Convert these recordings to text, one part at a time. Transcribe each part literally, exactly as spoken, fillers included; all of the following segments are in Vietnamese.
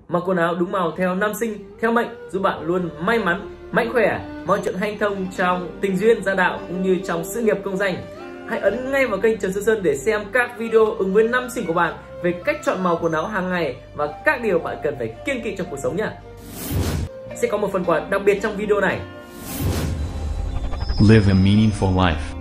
Mặc quần áo đúng màu theo năm sinh, theo mệnh giúp bạn luôn may mắn, mạnh khỏe, mọi chuyện hanh thông trong tình duyên, gia đạo cũng như trong sự nghiệp công danh. Hãy ấn ngay vào kênh Trần Xuân Sơn để xem các video ứng với năm sinh của bạn về cách chọn màu quần áo hàng ngày và các điều bạn cần phải kiêng kỵ trong cuộc sống nhé. Sẽ có một phần quà đặc biệt trong video này. Live a meaningful life.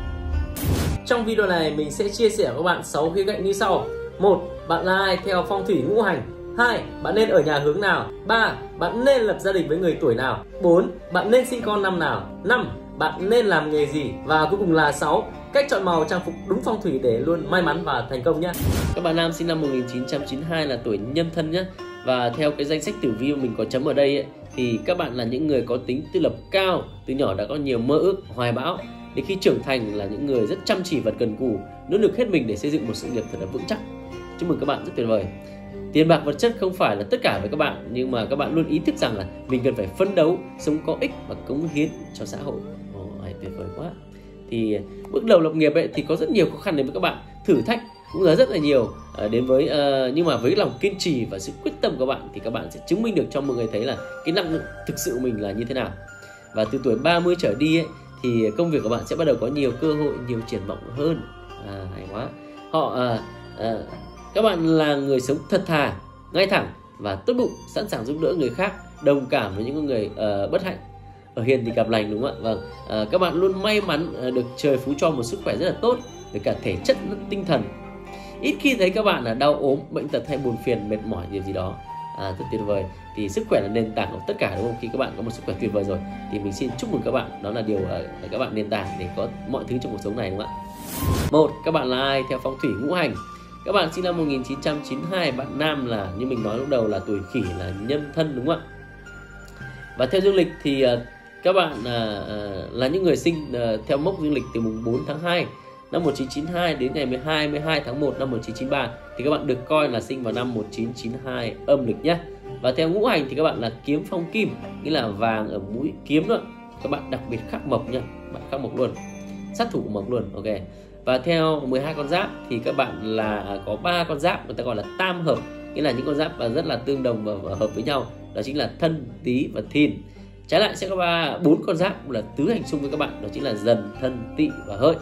Trong video này mình sẽ chia sẻ với các bạn sáu khía cạnh như sau. Một, bạn là ai theo phong thủy ngũ hành. Hai, bạn nên ở nhà hướng nào. Ba, bạn nên lập gia đình với người tuổi nào. Bốn, bạn nên sinh con năm nào. Năm, bạn nên làm nghề gì. Và cuối cùng là sáu, cách chọn màu trang phục đúng phong thủy để luôn may mắn và thành công nhé. Các bạn nam sinh năm một nghìn chín trăm chín mươi hai là tuổi Nhâm Thân nhé. Và theo cái danh sách tử vi mà mình có chấm ở đây ấy, thì các bạn là những người có tính tự lập cao, từ nhỏ đã có nhiều mơ ước, hoài bão. Đến khi trưởng thành là những người rất chăm chỉ và cần cù, nỗ lực hết mình để xây dựng một sự nghiệp thật là vững chắc. Chúc mừng các bạn rất tuyệt vời. Tiền bạc vật chất không phải là tất cả với các bạn, nhưng mà các bạn luôn ý thức rằng là mình cần phải phấn đấu, sống có ích và cống hiến cho xã hội. Ồ, hay tuyệt vời quá. Thì bước đầu lập nghiệp ấy, thì có rất nhiều khó khăn đến với các bạn, thử thách cũng là rất là nhiều đến với uh, nhưng mà với lòng kiên trì và sự quyết tâm của bạn thì các bạn sẽ chứng minh được cho mọi người thấy là cái năng lượng thực sự mình là như thế nào. Và từ tuổi ba mươi trở đi ấy, thì công việc của bạn sẽ bắt đầu có nhiều cơ hội, nhiều triển vọng hơn. À, hay quá. Họ à, à, các bạn là người sống thật thà, ngay thẳng và tốt bụng, sẵn sàng giúp đỡ người khác, đồng cảm với những người uh, bất hạnh. Ở hiền thì gặp lành, đúng không ạ? Vâng. À, các bạn luôn may mắn uh, được trời phú cho một sức khỏe rất là tốt về cả thể chất lẫn tinh thần. Ít khi thấy các bạn là đau ốm, bệnh tật hay buồn phiền, mệt mỏi điều gì đó. À, rất tuyệt vời. Thì sức khỏe là nền tảng của tất cả, đúng không? Khi các bạn có một sức khỏe tuyệt vời rồi thì mình xin chúc mừng các bạn, đó là điều uh, các bạn nền tảng để có mọi thứ trong cuộc sống này, đúng không ạ? Một, các bạn là ai theo phong thủy ngũ hành. Các bạn sinh năm một nghìn chín trăm chín mươi hai, bạn nam là như mình nói lúc đầu là tuổi Khỉ, là Nhâm Thân, đúng không ạ? Và theo dương lịch thì uh, các bạn uh, uh, là những người sinh uh, theo mốc dương lịch từ mùng bốn tháng hai năm một nghìn chín trăm chín mươi hai đến ngày mười hai, mười hai tháng một năm một nghìn chín trăm chín mươi ba thì các bạn được coi là sinh vào năm một nghìn chín trăm chín mươi hai âm lịch nhé. Và theo ngũ hành thì các bạn là kiếm phong kim, nghĩa là vàng ở mũi kiếm đó. Các bạn đặc biệt khắc mộc nhá, bạn khắc mộc luôn, sát thủ mộc luôn, ok. Và theo mười hai con giáp thì các bạn là có ba con giáp người ta gọi là tam hợp, nghĩa là những con giáp rất là tương đồng và hợp với nhau, đó chính là Thân, Tý và Thìn. Trái lại sẽ có ba bốn con giáp là tứ hành xung với các bạn, đó chính là Dần, Thân, Tỵ và Hợi.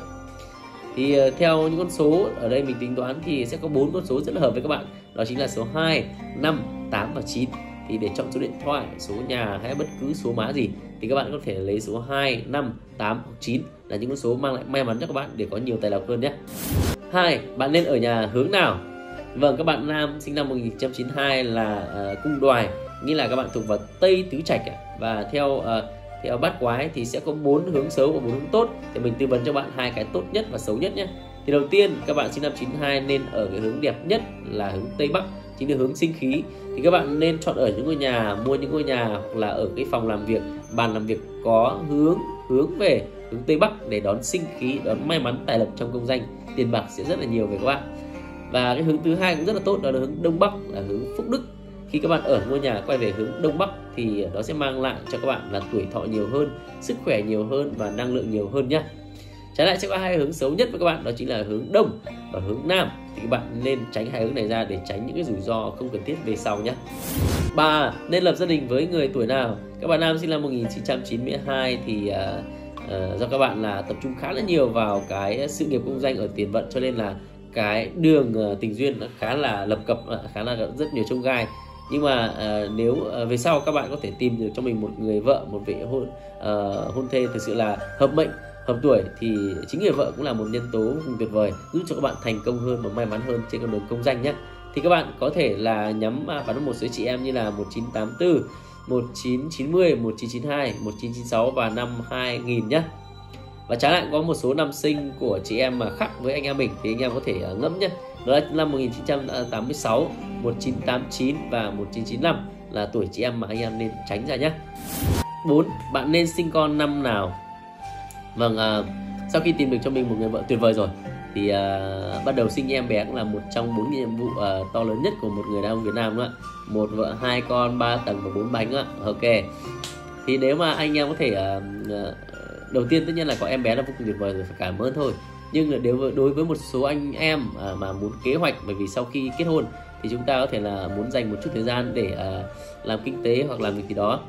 Thì theo những con số ở đây mình tính toán thì sẽ có bốn con số rất là hợp với các bạn, đó chính là số hai, năm, tám và chín. Thì để chọn số điện thoại, số nhà hay bất cứ số má gì thì các bạn có thể lấy số hai, năm, tám hoặc chín là những con số mang lại may mắn cho các bạn để có nhiều tài lộc hơn nhé. Hai, bạn nên ở nhà hướng nào? Vâng, các bạn nam sinh năm một nghìn chín trăm chín mươi hai là uh, cung đoài, nghĩa là các bạn thuộc vào Tây Tứ Trạch. Và theo uh, theo bát quái thì sẽ có bốn hướng xấu và bốn hướng tốt, thì mình tư vấn cho bạn hai cái tốt nhất và xấu nhất nhé. Thì đầu tiên, các bạn sinh năm chín mươi hai nên ở cái hướng đẹp nhất là hướng Tây Bắc, chính là hướng sinh khí. Thì các bạn nên chọn ở những ngôi nhà, mua những ngôi nhà hoặc là ở cái phòng làm việc, bàn làm việc có hướng hướng về hướng Tây Bắc để đón sinh khí, đón may mắn tài lộc trong công danh, tiền bạc sẽ rất là nhiều về các bạn. Và cái hướng thứ hai cũng rất là tốt, đó là hướng Đông Bắc, là hướng phúc đức. Khi các bạn ở ngôi nhà quay về hướng Đông Bắc thì nó sẽ mang lại cho các bạn là tuổi thọ nhiều hơn, sức khỏe nhiều hơn và năng lượng nhiều hơn nhé. Trái lại sẽ có hai hướng xấu nhất với các bạn, đó chính là hướng Đông và hướng Nam. Thì các bạn nên tránh hai hướng này ra để tránh những cái rủi ro không cần thiết về sau nhé. Ba, nên lập gia đình với người tuổi nào? Các bạn nam sinh năm một nghìn chín trăm chín mươi hai thì uh, uh, do các bạn là tập trung khá là nhiều vào cái sự nghiệp công danh ở tiền vận, cho nên là cái đường uh, tình duyên nó khá là lập cập, uh, khá là rất nhiều chông gai. Nhưng mà uh, nếu uh, về sau các bạn có thể tìm được cho mình một người vợ, một vị hôn uh, hôn thê thực sự là hợp mệnh, hợp tuổi, thì chính người vợ cũng là một nhân tố vô cùng tuyệt vời giúp cho các bạn thành công hơn và may mắn hơn trên con đường công danh nhé. Thì các bạn có thể là nhắm vào một số chị em như là một chín tám tư, một chín chín mươi, một chín chín hai, một chín chín sáu và năm hai nghìn nhé. Và trái lại có một số năm sinh của chị em mà khác với anh em mình thì anh em có thể ngẫm nhé. Đó là năm một nghìn chín trăm tám mươi sáu, một chín tám chín và một chín chín lăm là tuổi chị em mà anh em nên tránh ra nhé. Bốn, bạn nên sinh con năm nào? Vâng, à, sau khi tìm được cho mình một người vợ tuyệt vời rồi thì à, bắt đầu sinh em bé cũng là một trong bốn nhiệm vụ à, to lớn nhất của một người đàn ông Việt Nam đó. Một vợ, hai con, ba tầng và bốn bánh đó. Ok. Thì nếu mà anh em có thể à, đầu tiên tất nhiên là có em bé là vô cùng tuyệt vời rồi, phải cảm ơn thôi. Nhưng là đối với, đối với một số anh em à, mà muốn kế hoạch, bởi vì sau khi kết hôn thì chúng ta có thể là muốn dành một chút thời gian để uh, làm kinh tế hoặc làm việc gì đó,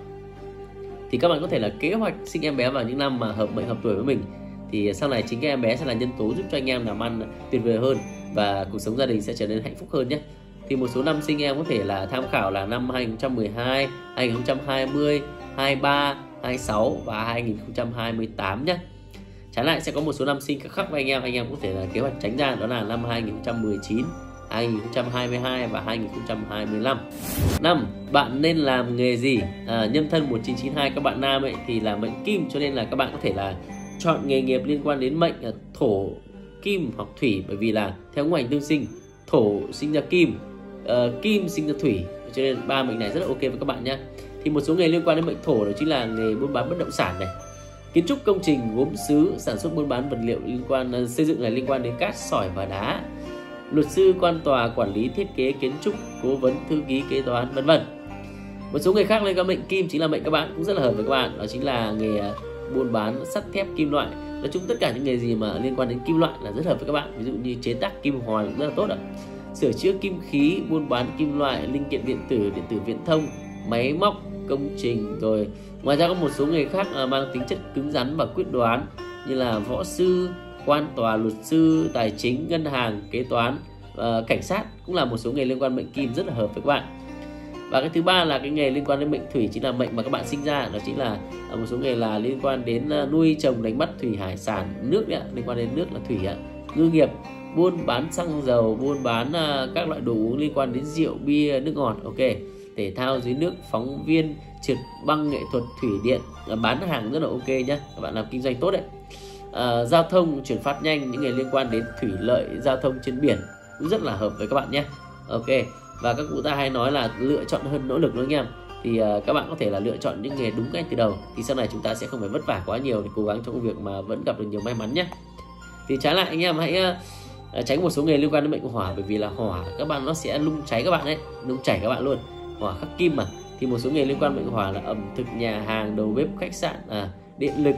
thì các bạn có thể là kế hoạch sinh em bé vào những năm mà hợp mệnh hợp tuổi với mình, thì sau này chính các em bé sẽ là nhân tố giúp cho anh em làm ăn tuyệt vời hơn và cuộc sống gia đình sẽ trở nên hạnh phúc hơn nhé. Thì một số năm sinh em có thể là tham khảo là năm hai nghìn không trăm mười hai, hai nghìn không trăm hai mươi, hai mươi ba, hai mươi sáu và hai nghìn không trăm hai mươi tám nhé. Trái lại sẽ có một số năm sinh khác với anh em, anh em có thể là kế hoạch tránh ra, đó là năm hai nghìn không trăm mười chín, hai nghìn không trăm hai mươi hai và hai nghìn không trăm hai mươi lăm. Năm, bạn nên làm nghề gì? À, nhân thân một chín chín hai các bạn nam ấy thì là mệnh kim, cho nên là các bạn có thể là chọn nghề nghiệp liên quan đến mệnh thổ, kim hoặc thủy, bởi vì là theo ngũ hành tương sinh, thổ sinh ra kim, uh, kim sinh ra thủy, cho nên ba mệnh này rất là ok với các bạn nhé. Thì một số nghề liên quan đến mệnh thổ đó chính là nghề buôn bán bất động sản này, kiến trúc công trình, gốm sứ, sản xuất buôn bán vật liệu liên quan xây dựng này liên quan đến cát, sỏi và đá, luật sư, quan tòa, quản lý, thiết kế, kiến trúc, cố vấn, thư ký, kế toán, vân vân. Một số nghề khác liên quan mệnh kim chính là mệnh các bạn cũng rất là hợp với các bạn, đó chính là nghề buôn bán sắt thép, kim loại. Nói chung tất cả những nghề gì mà liên quan đến kim loại là rất hợp với các bạn, ví dụ như chế tác kim hoàn cũng rất là tốt ạ, sửa chữa kim khí, buôn bán kim loại, linh kiện điện tử, điện tử viễn thông, máy móc, công trình. Rồi ngoài ra có một số nghề khác mang tính chất cứng rắn và quyết đoán như là võ sư, quan tòa, luật sư, tài chính, ngân hàng, kế toán, uh, cảnh sát cũng là một số nghề liên quan mệnh kim rất là hợp với các bạn. Và cái thứ ba là cái nghề liên quan đến mệnh thủy, chính là mệnh mà các bạn sinh ra, đó chính là một số nghề là liên quan đến nuôi trồng, đánh bắt thủy hải sản, nước đấy, liên quan đến nước là thủy, ngư nghiệp, buôn bán xăng dầu, buôn bán uh, các loại đồ uống liên quan đến rượu, bia, nước ngọt, ok, thể thao dưới nước, phóng viên, trượt băng, nghệ thuật, thủy điện, bán hàng rất là ok nhé, các bạn làm kinh doanh tốt đấy. À, giao thông, chuyển phát nhanh, những nghề liên quan đến thủy lợi, giao thông trên biển cũng rất là hợp với các bạn nhé. Ok, và các cụ ta hay nói là lựa chọn hơn nỗ lực đó anh em, thì uh, các bạn có thể là lựa chọn những nghề đúng ngay từ đầu, thì sau này chúng ta sẽ không phải vất vả quá nhiều để cố gắng trong công việc mà vẫn gặp được nhiều may mắn nhé. Thì trái lại anh em hãy uh, tránh một số nghề liên quan đến mệnh hỏa, bởi vì là hỏa các bạn nó sẽ lung cháy các bạn đấy, lung chảy các bạn luôn, hỏa khắc kim mà. Thì một số nghề liên quan mệnh hỏa là ẩm thực, nhà hàng, đầu bếp, khách sạn, à, điện lực,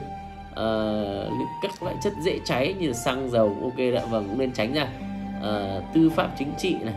uh, các loại chất dễ cháy như là xăng dầu, ok đã, vâng, cũng nên tránh ra. Uh, tư pháp chính trị này,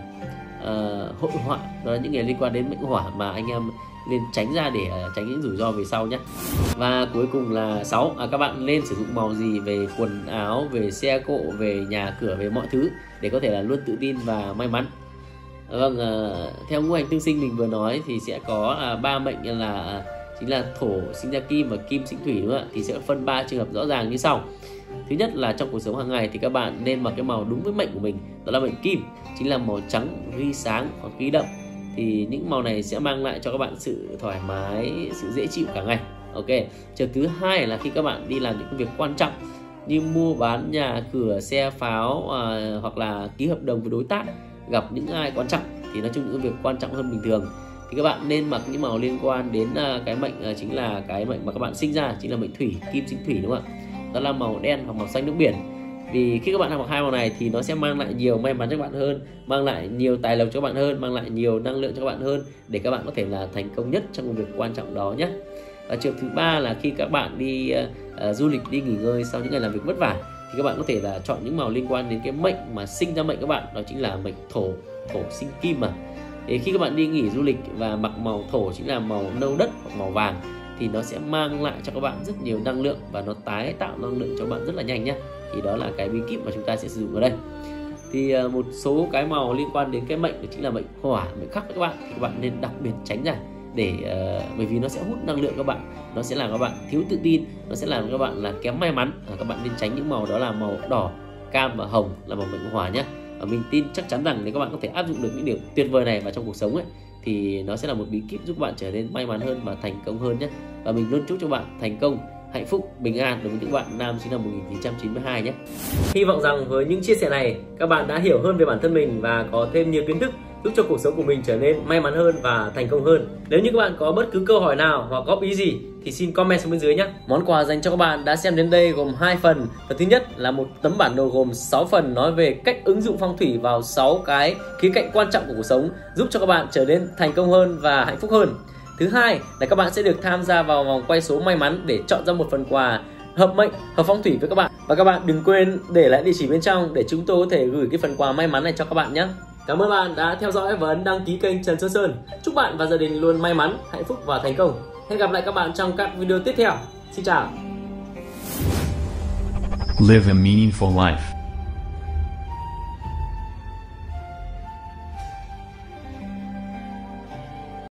uh, hội họa, đó là những nghề liên quan đến mệnh hỏa mà anh em nên tránh ra để uh, tránh những rủi ro về sau nhé. Và cuối cùng là sáu, à, các bạn nên sử dụng màu gì về quần áo, về xe cộ, về nhà cửa, về mọi thứ để có thể là luôn tự tin và may mắn. Vâng, uh, theo ngũ hành tương sinh mình vừa nói thì sẽ có uh, ba mệnh là uh, chính là thổ sinh ra kim và kim sinh thủy, đúng không ạ? Thì sẽ phân ba trường hợp rõ ràng như sau. Thứ nhất là trong cuộc sống hàng ngày thì các bạn nên mặc cái màu đúng với mệnh của mình, đó là mệnh kim, chính là màu trắng, ghi sáng hoặc ghi đậm. Thì những màu này sẽ mang lại cho các bạn sự thoải mái, sự dễ chịu cả ngày. Ok. Trường thứ hai là khi các bạn đi làm những công việc quan trọng như mua bán nhà cửa, xe pháo, uh, hoặc là ký hợp đồng với đối tác, gặp những ai quan trọng, thì nói chung những việc quan trọng hơn bình thường, thì các bạn nên mặc những màu liên quan đến uh, cái mệnh uh, chính là cái mệnh mà các bạn sinh ra, chính là mệnh thủy, kim sinh thủy, đúng không ạ? Đó là màu đen hoặc màu xanh nước biển. Vì khi các bạn mặc hai màu này thì nó sẽ mang lại nhiều may mắn cho các bạn hơn, mang lại nhiều tài lộc cho các bạn hơn, mang lại nhiều năng lượng cho các bạn hơn, để các bạn có thể là thành công nhất trong công việc quan trọng đó nhé. Và trường thứ ba là khi các bạn đi uh, du lịch, đi nghỉ ngơi sau những ngày làm việc vất vả, thì các bạn có thể là chọn những màu liên quan đến cái mệnh mà sinh ra mệnh các bạn, đó chính là mệnh thổ, thổ sinh kim mà. Thì khi các bạn đi nghỉ du lịch và mặc màu thổ, chính là màu nâu đất hoặc màu vàng, thì nó sẽ mang lại cho các bạn rất nhiều năng lượng và nó tái tạo năng lượng cho các bạn rất là nhanh nhé. Thì đó là cái bí kíp mà chúng ta sẽ sử dụng ở đây. Thì uh, một số cái màu liên quan đến cái mệnh đó chính là mệnh hỏa, mệnh khắc các bạn, thì các bạn nên đặc biệt tránh ra, để uh, bởi vì nó sẽ hút năng lượng các bạn, nó sẽ làm các bạn thiếu tự tin, nó sẽ làm các bạn là kém may mắn. À, các bạn nên tránh những màu đó là màu đỏ, cam và hồng là màu mệnh hỏa nhé. Và mình tin chắc chắn rằng nếu các bạn có thể áp dụng được những điều tuyệt vời này vào trong cuộc sống ấy, thì nó sẽ là một bí kíp giúp bạn trở nên may mắn hơn và thành công hơn nhé. Và mình luôn chúc cho bạn thành công, hạnh phúc, bình an đối với những bạn nam sinh năm một nghìn chín trăm chín mươi hai nhé. Hy vọng rằng với những chia sẻ này, các bạn đã hiểu hơn về bản thân mình và có thêm nhiều kiến thức giúp cho cuộc sống của mình trở nên may mắn hơn và thành công hơn. Nếu như các bạn có bất cứ câu hỏi nào hoặc góp ý gì thì xin comment xuống bên dưới nhé. Món quà dành cho các bạn đã xem đến đây gồm hai phần. Phần thứ nhất là một tấm bản đồ gồm sáu phần nói về cách ứng dụng phong thủy vào sáu cái khía cạnh quan trọng của cuộc sống, giúp cho các bạn trở nên thành công hơn và hạnh phúc hơn. Thứ hai là các bạn sẽ được tham gia vào vòng quay số may mắn để chọn ra một phần quà hợp mệnh, hợp phong thủy với các bạn. Và các bạn đừng quên để lại địa chỉ bên trong để chúng tôi có thể gửi cái phần quà may mắn này cho các bạn nhé. Cảm ơn bạn đã theo dõi và ấn đăng ký kênh Trần Xuân Sơn. Chúc bạn và gia đình luôn may mắn, hạnh phúc và thành công. Hẹn gặp lại các bạn trong các video tiếp theo. Xin chào. Live a meaningful life.